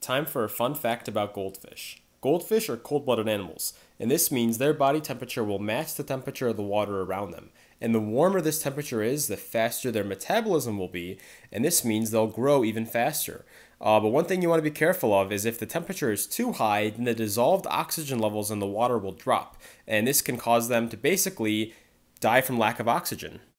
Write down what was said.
time for a fun fact about goldfish. Goldfish are cold-blooded animals, and this means their body temperature will match the temperature of the water around them. And the warmer this temperature is, the faster their metabolism will be, and this means they'll grow even faster. But one thing you want to be careful of is if the temperature is too high, then the dissolved oxygen levels in the water will drop, and this can cause them to basically die from lack of oxygen.